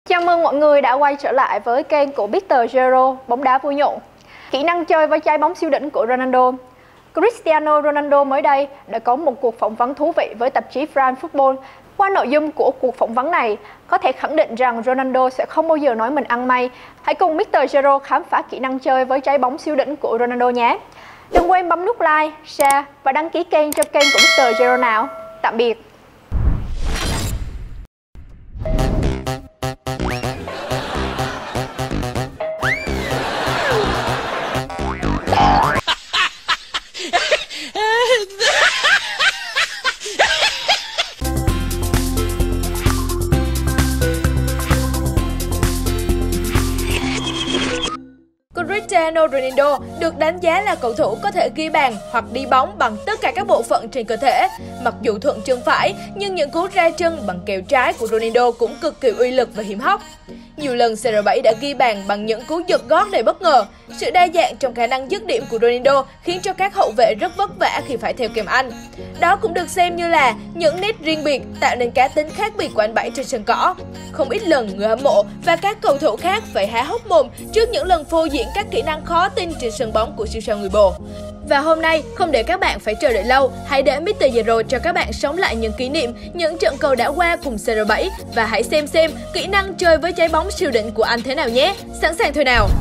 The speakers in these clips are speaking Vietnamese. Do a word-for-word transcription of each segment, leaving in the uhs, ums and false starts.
Chào mừng mọi người đã quay trở lại với kênh của mister Zero, bóng đá vui nhộn. Kỹ năng chơi với trái bóng siêu đỉnh của Ronaldo. Cristiano Ronaldo mới đây đã có một cuộc phỏng vấn thú vị với tạp chí France Football. Qua nội dung của cuộc phỏng vấn này, có thể khẳng định rằng Ronaldo sẽ không bao giờ nói mình ăn may. Hãy cùng mister Zero khám phá kỹ năng chơi với trái bóng siêu đỉnh của Ronaldo nhé. Đừng quên bấm nút like, share và đăng ký kênh cho kênh của mister Zero nào. Tạm biệt. Cristiano Ronaldo được đánh giá là cầu thủ có thể ghi bàn hoặc đi bóng bằng tất cả các bộ phận trên cơ thể. Mặc dù thuận chân phải, nhưng những cú ra chân bằng kèo trái của Ronaldo cũng cực kỳ uy lực và hiểm hóc. Nhiều lần xê rờ bảy đã ghi bàn bằng những cú giật gót đầy bất ngờ. Sự đa dạng trong khả năng dứt điểm của Ronaldo khiến cho các hậu vệ rất vất vả khi phải theo kèm anh. Đó cũng được xem như là những nét riêng biệt tạo nên cá tính khác biệt của anh Bảy trên sân cỏ. Không ít lần người hâm mộ và các cầu thủ khác phải há hốc mồm trước những lần phô diễn các kỹ năng khó tin trên sân bóng của siêu sao người Bồ. Và hôm nay, không để các bạn phải chờ đợi lâu, hãy để mister Zero cho các bạn sống lại những kỷ niệm, những trận cầu đã qua cùng xê rờ bảy và hãy xem xem kỹ năng chơi với trái bóng siêu đỉnh của anh thế nào nhé. Sẵn sàng thôi nào!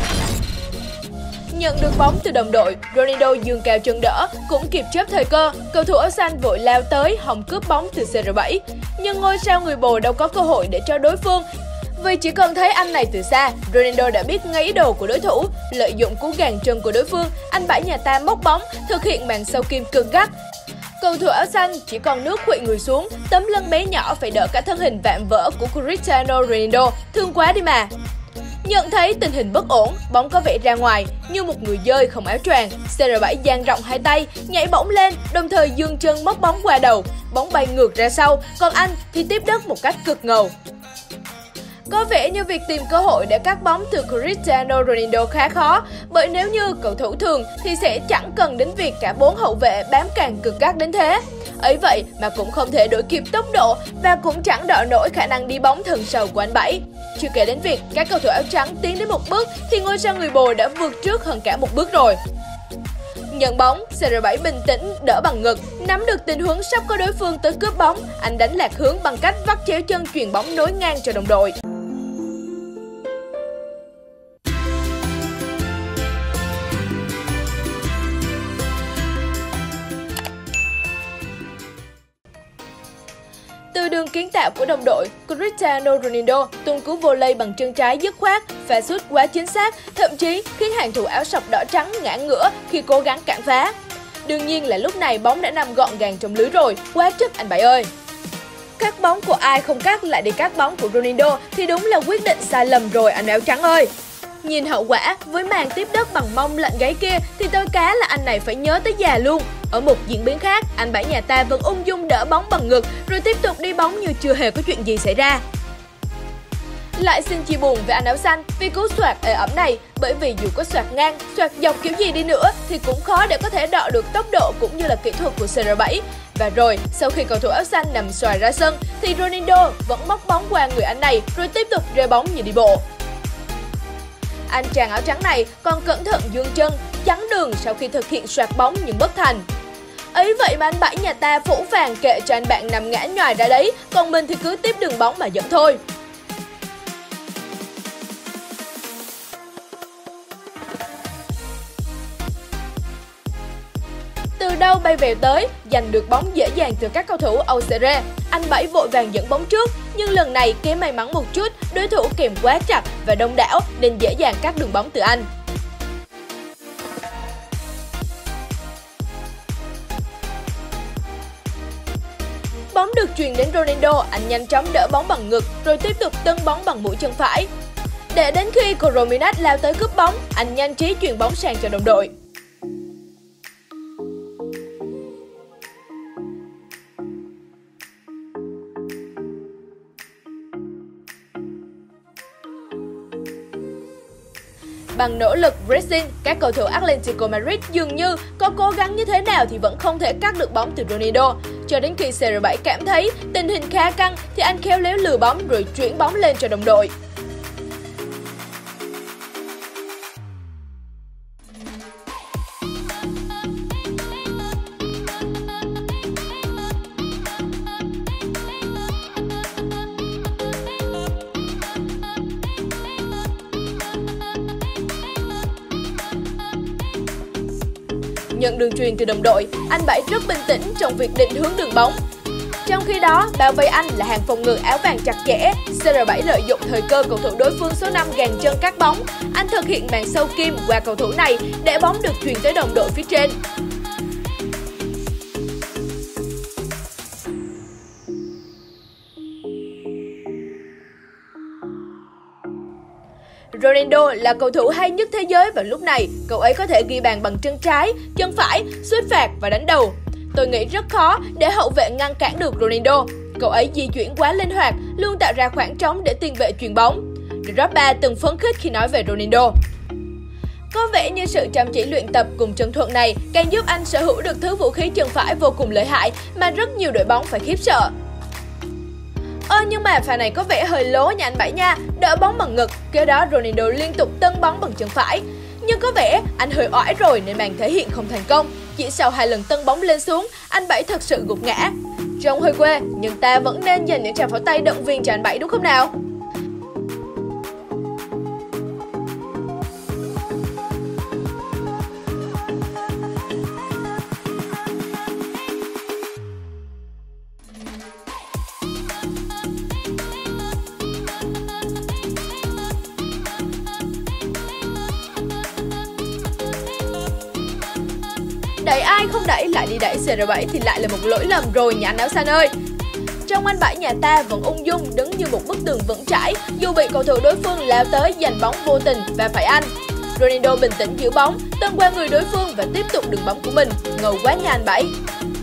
Nhận được bóng từ đồng đội, Ronaldo giương cao chân đỡ, cũng kịp chớp thời cơ, cầu thủ áo xanh vội lao tới hòng cướp bóng từ xê rờ bảy. Nhưng ngôi sao người Bồ đâu có cơ hội để cho đối phương. Vì chỉ cần thấy anh này từ xa, Ronaldo đã biết ngay ý đồ của đối thủ. Lợi dụng cú gàn chân của đối phương, anh Bảy nhà ta móc bóng, thực hiện màn sâu kim cực gắt. Cầu thủ áo xanh chỉ còn nước khuỵu người xuống, tấm lưng bé nhỏ phải đỡ cả thân hình vạm vỡ của Cristiano Ronaldo, thương quá đi mà. Nhận thấy tình hình bất ổn, bóng có vẻ ra ngoài, như một người dơi không áo choàng, xê rờ bảy dang rộng hai tay, nhảy bổng lên, đồng thời giương chân móc bóng qua đầu, bóng bay ngược ra sau, còn anh thì tiếp đất một cách cực ngầu. Có vẻ như việc tìm cơ hội để cắt bóng từ Cristiano Ronaldo khá khó, bởi nếu như cầu thủ thường thì sẽ chẳng cần đến việc cả bốn hậu vệ bám càng cực gắt đến thế. Ấy vậy mà cũng không thể đuổi kịp tốc độ và cũng chẳng đỡ nổi khả năng đi bóng thần sầu của anh Bảy. Chưa kể đến việc các cầu thủ áo trắng tiến đến một bước thì ngôi sao người Bồ đã vượt trước hơn cả một bước rồi. Nhận bóng, xê rờ bảy bình tĩnh đỡ bằng ngực, nắm được tình huống sắp có đối phương tới cướp bóng, anh đánh lạc hướng bằng cách vắt chéo chân chuyền bóng nối ngang cho đồng đội. Từ đường kiến tạo của đồng đội, Cristiano Ronaldo tung cú volley bằng chân trái dứt khoát, pha sút quá chính xác, thậm chí khiến hàng thủ áo sọc đỏ trắng ngã ngửa khi cố gắng cản phá. Đương nhiên là lúc này bóng đã nằm gọn gàng trong lưới rồi, quá sức anh Bảy ơi! Cắt bóng của ai không cắt lại đi cắt bóng của Ronaldo thì đúng là quyết định sai lầm rồi anh áo trắng ơi! Nhìn hậu quả, với màn tiếp đất bằng mông lạnh gáy kia thì tôi cá là anh này phải nhớ tới già luôn. Ở một diễn biến khác, anh Bảy nhà ta vẫn ung dung đỡ bóng bằng ngực rồi tiếp tục đi bóng như chưa hề có chuyện gì xảy ra. Lại xin chia buồn với anh áo xanh vì cú xoạc ế ẩm này, bởi vì dù có xoạc ngang, xoạc dọc kiểu gì đi nữa thì cũng khó để có thể đọ được tốc độ cũng như là kỹ thuật của xê rờ bảy. Và rồi, sau khi cầu thủ áo xanh nằm xoài ra sân thì Ronaldo vẫn móc bóng qua người anh này rồi tiếp tục rê bóng như đi bộ. Anh chàng áo trắng này còn cẩn thận giương chân, chắn đường sau khi thực hiện xoạc bóng nhưng bất thành. Ấy vậy mà anh Bảy nhà ta phũ phàng kệ cho anh bạn nằm ngã nhòi ra đấy, còn mình thì cứ tiếp đường bóng mà dẫn thôi. Từ đâu bay vèo tới, giành được bóng dễ dàng từ các cầu thủ âu xê rờ. Anh Bảy vội vàng dẫn bóng trước, nhưng lần này kém may mắn một chút, đối thủ kèm quá chặt và đông đảo nên dễ dàng cắt đường bóng từ anh. Bóng được truyền đến Ronaldo, anh nhanh chóng đỡ bóng bằng ngực rồi tiếp tục tấn bóng bằng mũi chân phải. Để đến khi Corominat lao tới cướp bóng, anh nhanh trí chuyền bóng sang cho đồng đội. Bằng nỗ lực pressing, các cầu thủ Atletico Madrid dường như có cố gắng như thế nào thì vẫn không thể cắt được bóng từ Ronaldo. Cho đến khi xê rờ bảy cảm thấy tình hình khá căng thì anh khéo léo lừa bóng rồi chuyển bóng lên cho đồng đội. Nhận đường truyền từ đồng đội, anh Bảy rất bình tĩnh trong việc định hướng đường bóng. Trong khi đó, bao vây anh là hàng phòng ngự áo vàng chặt chẽ. xê rờ bảy lợi dụng thời cơ cầu thủ đối phương số năm gàn chân cắt bóng. Anh thực hiện màn sâu kim qua cầu thủ này để bóng được truyền tới đồng đội phía trên. Ronaldo là cầu thủ hay nhất thế giới vào lúc này, cậu ấy có thể ghi bàn bằng chân trái, chân phải, sút phạt và đánh đầu. Tôi nghĩ rất khó để hậu vệ ngăn cản được Ronaldo. Cậu ấy di chuyển quá linh hoạt, luôn tạo ra khoảng trống để tiền vệ chuyền bóng. Drogba từng phấn khích khi nói về Ronaldo. Có vẻ như sự chăm chỉ luyện tập cùng chân thuận này càng giúp anh sở hữu được thứ vũ khí chân phải vô cùng lợi hại mà rất nhiều đội bóng phải khiếp sợ. Ơ nhưng mà pha này có vẻ hơi lố nha anh Bảy nha, đỡ bóng bằng ngực, kế đó Ronaldo liên tục tấn bóng bằng chân phải. Nhưng có vẻ anh hơi oải rồi nên màn thể hiện không thành công. Chỉ sau hai lần tấn bóng lên xuống, anh Bảy thật sự gục ngã. Trông hơi quê, nhưng ta vẫn nên dành những tràng pháo tay động viên cho anh Bảy đúng không nào? Đẩy ai không đẩy lại đi đẩy xê rờ bảy thì lại là một lỗi lầm rồi nhà anh áo xanh ơi. Trong anh Bảy nhà ta vẫn ung dung đứng như một bức tường vững chãi dù bị cầu thủ đối phương lao tới giành bóng vô tình và phải ăn. Ronaldo bình tĩnh giữ bóng, tấn qua người đối phương và tiếp tục đường bóng của mình. Ngầu quá nha anh Bảy.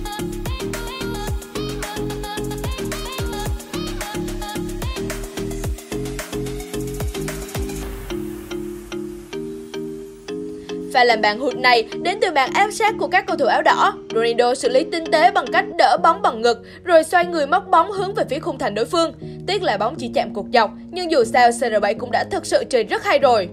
Pha làm bàn hụt này đến từ bàn áp sát của các cầu thủ áo đỏ. Ronaldo xử lý tinh tế bằng cách đỡ bóng bằng ngực rồi xoay người móc bóng hướng về phía khung thành đối phương. Tiếc là bóng chỉ chạm cột dọc, nhưng dù sao xê rờ bảy cũng đã thực sự chơi rất hay rồi.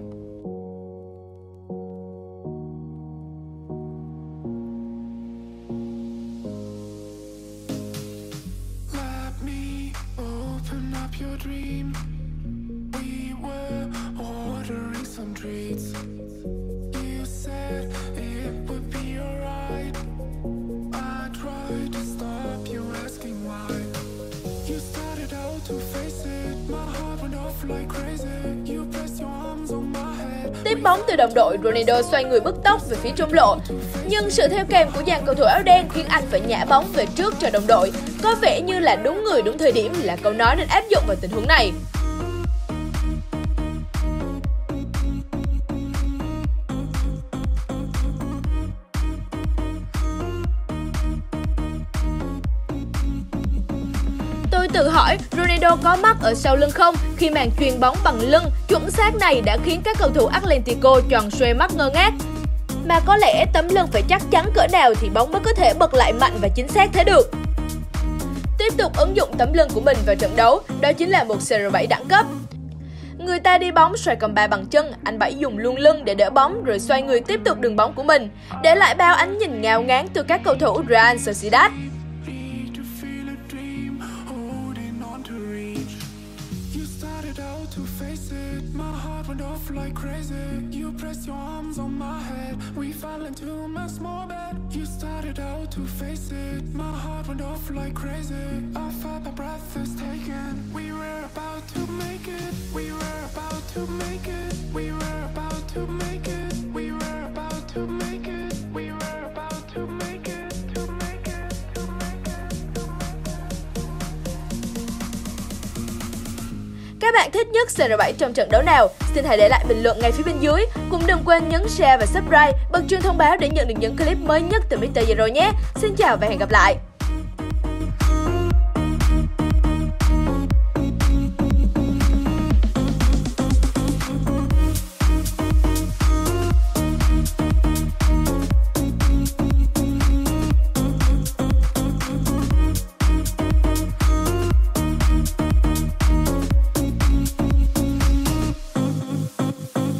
Tiếp bóng từ đồng đội, Ronaldo xoay người bứt tốc về phía trung lộ. Nhưng sự theo kèm của dàn cầu thủ áo đen khiến anh phải nhả bóng về trước cho đồng đội. Có vẻ như là đúng người đúng thời điểm là câu nói nên áp dụng vào tình huống này. Tôi tự hỏi Ronaldo có mắc ở sau lưng không khi màn chuyền bóng bằng lưng chuẩn xác này đã khiến các cầu thủ Atletico tròn xoe mắt ngơ ngác. Mà có lẽ tấm lưng phải chắc chắn cỡ nào thì bóng mới có thể bật lại mạnh và chính xác thế được. Tiếp tục ứng dụng tấm lưng của mình vào trận đấu, đó chính là một xê rờ bảy đẳng cấp. Người ta đi bóng xoay cầm ba bằng chân, anh Bảy dùng luôn lưng để đỡ bóng rồi xoay người tiếp tục đường bóng của mình, để lại bao ánh nhìn ngao ngán từ các cầu thủ Real Sociedad. Like crazy, you press your arms on my head. We fell into my small bed. You started out to face it. My heart went off like crazy. I felt my breath is taken. We were about to make it. We were about to make it. We were about to make it. We were about to make it. We were about to make it. To make it. To make it. To make it. Các bạn thích nhất xê rờ bảy trong trận đấu nào? Xin hãy để lại bình luận ngay phía bên dưới. Cũng đừng quên nhấn share và subscribe, bật chuông thông báo để nhận được những clip mới nhất từ mít tơ Zero nhé. Xin chào và hẹn gặp lại!